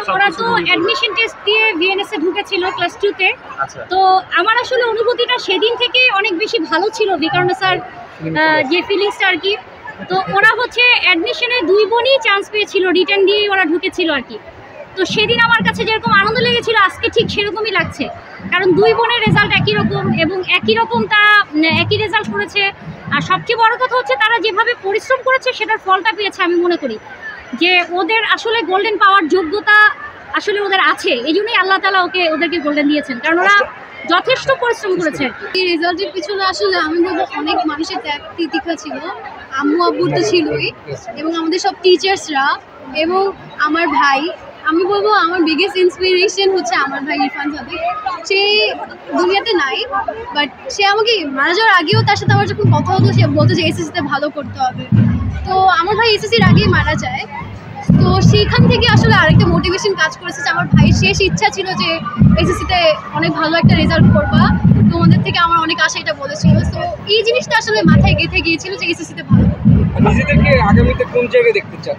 ওরা তো admission test দিয়ে ভিএনএস এ ঢুকেছিল ক্লাস 2 তে। তো আমার আসলে অনুভূতিটা সেদিন থেকে অনেক বেশি ভালো ছিল বিকরণ স্যার যে ফিলিংসটা আর কি। তো ওরা হচ্ছে অ্যাডমিশনে 2 বোনই চান্স পেয়েছিল, রিটার্ন দিয়েই ওরা ঢুকেছিল আর কি। তো সেদিন আমার কাছে যেরকম আনন্দ লেগেছিল আজকে ঠিক সেরকমই লাগছে, কারণ 2 বোনের রেজাল্ট একই রকম এবং একই রকম তারা একই রেজাল্ট করেছে। আর সবচেয়ে বড় কথা হচ্ছে তারা যেভাবে পরিশ্রম করেছে সেটার ফলটা পেয়েছে। আমি মনে করি যে ওদের আসলে গোল্ডেন পাওয়ার যোগ্যতা আসলে ওদের আছে, এই জন্যই আল্লাহ তাআলা ওদেরকে গোল্ডেন দিয়েছেন, কারণ ওরা যথেষ্ট পরিশ্রম করেছে। এই রেজাল্টের পিছনে আসলে আমি বলবো অনেক মানুষের ত্যাগ তিতিক্ষা ছিল, আম্মু আব্বুর তো ছিলই, এবং আমাদের সব টিচার্সরা এবং আমার ভাই। আমি বলবো আমার বিগেস্ট ইন্সপিরেশন হচ্ছে আমার ভাই ইরফান সাদিক। সে দুনিয়াতে নাই, বাট সে আমাকে মারা যাওয়ার আগেও তার সাথে আমার যখন কথা হতো সে বলতো যে এসএসসিতে ভালো করতে হবে। তো আমার ভাই এসএসসির আগেই মারা যায়। তো সেখান থেকে আসলে আরেকটা মোটিভেশন কাজ করেছে যে আমার ভাইয়ের শেষ ইচ্ছা ছিল যে এসএসসিতে অনেক ভালো একটা রেজাল্ট করবা, তোমাদের থেকে আমার অনেক আশা এটা বলেছিল। তো এই জিনিসটা আসলে মাথায় গেঁথে গিয়েছিল যে এসএসসিতে ভালো। নিজেদেরকে আগামীতে কোন জায়গায় দেখতে চান?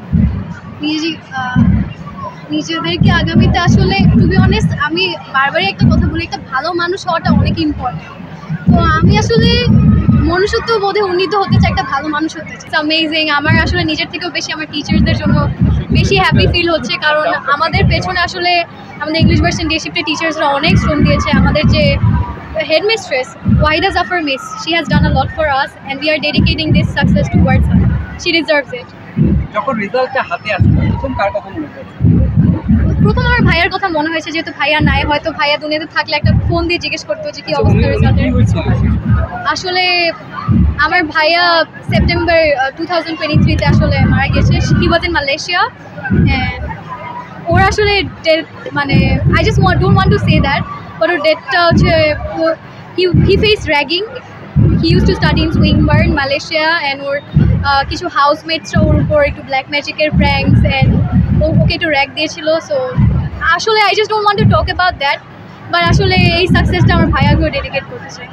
নিজেদেরকে আগামীতে আসলে টু বি অনেস্ট আমি বারবারই একটা কথা বলি, একটা ভালো মানুষ হওয়াটা অনেক ইম্পর্টেন্ট। তো আমি আসলে মনুষ্যত্ব বোধে উন্নীত হতে চাই, একটা ভালো মানুষ হতে চাই। অ্যামেজিং। আমার আসলে নিজের থেকেও বেশি আমার টিচারদের জন্য বেশি হ্যাপি ফিল হচ্ছে, কারণ আমাদের পেছনে আসলে আমাদের ইংলিশ ভার্সন ডে শিফটে টিচার্সরা অনেক শ্রম দিয়েছে। আমাদের যে headmistress Wahida Jafar miss, she has done a lot for us and we are dedicating this success towards her. She deserves it. যখন রেজাল্টটা হাতে আসলো তখন কার কথা মনে হয়েছে? প্রথম আমার ভাইয়ার কথা মনে হয়েছে, যেহেতু ভাইয়া নাই, হয়তো ভাইয়া দুনিয়াতে থাকলে একটা ফোন দিয়ে জিজ্ঞেস করতো যে কি অবস্থা রেজাল্টের। আসলে আমার ভাইয়া সেপ্টেম্বর 2023-তে আসলে মারা গেছে। He was in Malaysia and ওর আসলে ডেথ মানে I just don't want to say that, but ওর ডেথটা হচ্ছে he face ragging. He use to study in Swinburne Malaysia and ওর কিছু হাউসমেটসরা ওর উপর একটু ব্ল্যাক ম্যাজিকের প্র্যাঙ্কস অ্যান্ড ওকে একটু র্যাক দিয়েছিল। সো আসলে I just don't want to talk about that, but আসলে এই সাকসেসটা আমার ভাইয়াকেও ডেডিকেট করতে চাই।